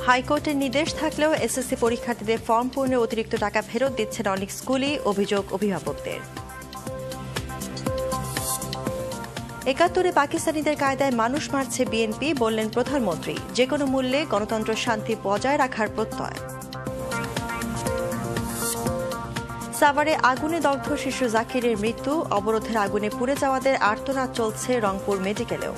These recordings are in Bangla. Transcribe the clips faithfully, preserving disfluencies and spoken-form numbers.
হাইকোর্টের নির্দেশ থাকলেও এসএসসি পরীক্ষার্থীদের ফর্ম পূরণে অতিরিক্ত টাকা ফেরত দিচ্ছেন অনেক স্কুলই, অভিযোগ অভিভাবকদের। একাত্তরে পাকিস্তানিদের কায়দায় মানুষ মারছে বিএনপি, বললেন প্রধানমন্ত্রী। যে কোনো মূল্যে গণতন্ত্র শান্তি বজায় রাখার প্রত্যয়। সাভারে আগুনে দগ্ধ শিশু জাকিরের মৃত্যু, অবরোধের আগুনে পুড়ে যাওয়াদের আর্তনাদ চলছে রংপুর মেডিকেলেও।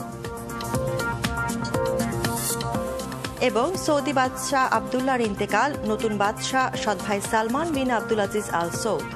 এবং সৌদি বাদশাহ আবদুল্লাহর ইন্তেকাল, নতুন বাদশাহ সৎ ভাই সালমান বিন আব্দুল আজিজ আল সৌদ।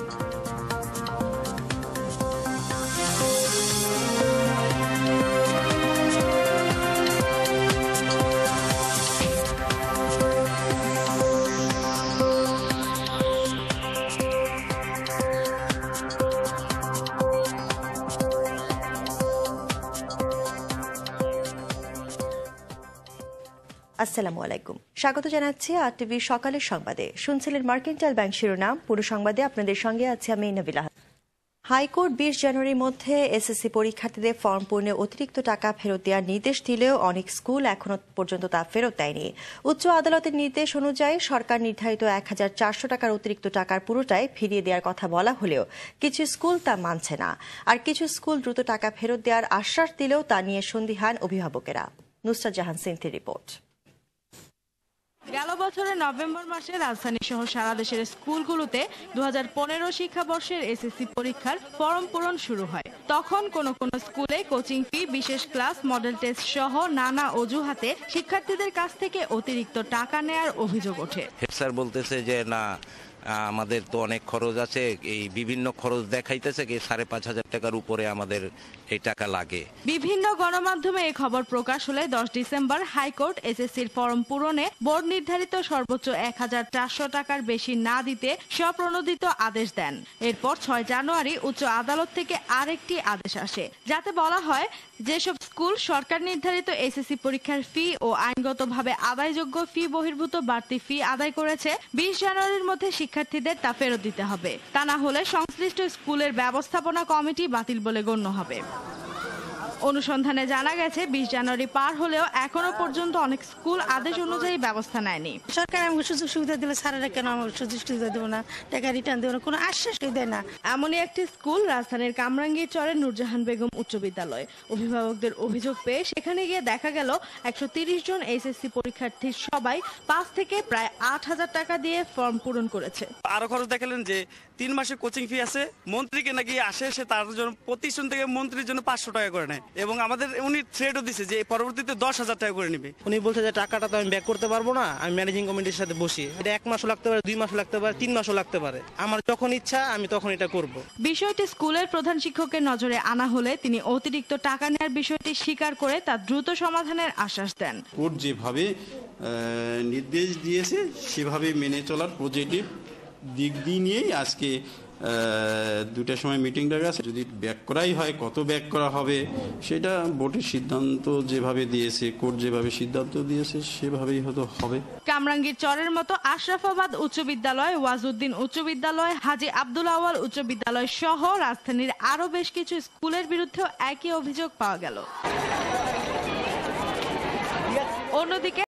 আসসালামু আলাইকুম, স্বাগত জানাচ্ছি আর টিভি সকালের সংবাদে। শুনছিলেন মার্কেন্টাইল ব্যাংক শিরোনাম। পুরো সংবাদে আপনাদের সঙ্গে আছি আমি নবিলা। হাইকোর্ট বিশ জানুয়ারির মধ্যে এসএসসি পরীক্ষার্থীদের ফর্ম পূরণে অতিরিক্ত টাকা ফেরত দেওয়ার নির্দেশ দিলেও অনেক স্কুল এখনো পর্যন্ত তা ফেরত দেয়নি। উচ্চ আদালতের নির্দেশ অনুযায়ী সরকার নির্ধারিত এক হাজার চারশো টাকার অতিরিক্ত টাকার পুরোটাই ফিরিয়ে দেওয়ার কথা বলা হলেও কিছু স্কুল তা মানছে না, আর কিছু স্কুল দ্রুত টাকা ফেরত দেওয়ার আশ্বাস দিলেও তা নিয়ে সন্দিহান অভিভাবকেরা। নুরজাহান সিনথির রিপোর্ট। গেল বছরের নভেম্বর মাসে রাজধানী সহ সারা দেশের স্কুলগুলোতে দু হাজার পনেরো শিক্ষাবর্ষের এসএসসি পরীক্ষার ফর্ম পূরণ শুরু হয়। তখন কোন কোন স্কুলে কোচিং ফি, বিশেষ ক্লাস, মডেল টেস্ট সহ নানা অজুহাতে শিক্ষার্থীদের কাছ থেকে অতিরিক্ত টাকা নেয়ার অভিযোগ ওঠে। হেড স্যার বলতেছে যে না, আমাদের তো অনেক খরচ আছে, এই বিভিন্ন খরচ দেখাইতেছে কি সাড়ে পাঁচ হাজার টাকার উপরে আমাদের এই টাকা লাগে। বিভিন্ন গণমাধ্যমে এই খবর প্রকাশ হলে দশ ডিসেম্বর হাইকোর্ট এসএসসির ফর্ম পূরণে বোর্ড নির্ধারিত সর্বোচ্চ এক হাজার চারশো টাকার বেশি না দিতে স্বপ্রণোদিত আদেশ দেন। এরপর ছয় জানুয়ারি উচ্চ আদালত থেকে আরেকটি আদেশ আসে, যাতে বলা হয় যেসব স্কুল সরকার নির্ধারিত এসএসসি পরীক্ষার ফি ও আইনগতভাবে আদায়যোগ্য ফি বহির্ভূত বাড়তি ফি আদায় করেছে, বিশ জানুয়ারির মধ্যে শিক্ষার্থীদের তা ফেরত দিতে হবে। তা না হলে সংশ্লিষ্ট স্কুলের ব্যবস্থাপনা কমিটি বাতিল বলে গণ্য হবে। অনুসন্ধানে জানা গেছে বিশ জানুয়ারি পার হলেও এখনো পর্যন্ত অনেক স্কুল আদেশ অনুযায়ী ব্যবস্থা নেয়নি। সরকার আমাকে সুযোগ সুবিধা দিলে স্যারেরা কেন আমাকে সুযোগ সুবিধা দেবো না, টাকা রিটার্ন দেবো না, কোনো আশ্বাসই দেয় না। এমনই একটি স্কুল রাজধানীর কামরাঙ্গীর চরের নুরজাহান বেগম উচ্চ বিদ্যালয়। অভিভাবকদের অভিযোগ পেয়ে সেখানে গিয়ে দেখা গেল একশো তিরিশ জন এসএসসি পরীক্ষার্থীর সবাই পাঁচ থেকে প্রায় আট হাজার টাকা দিয়ে ফর্ম পূরণ করেছে। আরো খরচ দেখালেন যে তিন মাসের কোচিং ফি আছে, মন্ত্রীকে নাকি আসে এসে তার জন্য প্রতিষ্ঠান থেকে মন্ত্রীর জন্য পাঁচশো টাকা করে নেয়, এবং আমাদের উনি থ্রেটও দিচ্ছে যে পরবর্তীতে দশ হাজার টাকা করে নেবে। উনি বলছে যে টাকাটা তো আমি ব্যাক করতে পারবো না, আমি ম্যানেজিং কমিটির সাথে বসি, এটা এক মাসও লাগতে পারে, দুই মাসও লাগতে পারে, তিন মাসও লাগতে পারে, আমার যখন ইচ্ছা আমি তখন এটা করব। বিষয়টি স্কুলের প্রধান শিক্ষকের নজরে আনা হলে তিনি অতিরিক্ত টাকা নেওয়ার বিষয়টি স্বীকার করে তার দ্রুত সমাধানের আশ্বাস দেন। কোর্ট যেভাবে নির্দেশ দিয়েছে সেভাবে মেনে চলার পজিটিভ দিক দিয়ে নিয়েই আজকে দুটার সময় মিটিং ডাকা আছে। যদি ব্যাক করাই হয়, কত ব্যাক করা হবে সেটা বোর্ডের সিদ্ধান্ত যেভাবে দিয়েছে, কোর্ট যেভাবে সিদ্ধান্ত দিয়েছে সেভাবেই হয়তো হবে। কামরাঙ্গীর চরের মতো আশরাফাবাদ উচ্চ বিদ্যালয়, ওয়াজউদ্দিন উচ্চ বিদ্যালয়, হাজী আব্দুল আওয়াল উচ্চ বিদ্যালয় সহ রাজধানীর আরো বেশ কিছু স্কুলের বিরুদ্ধেও একই অভিযোগ পাওয়া গেল। অন্যদিকে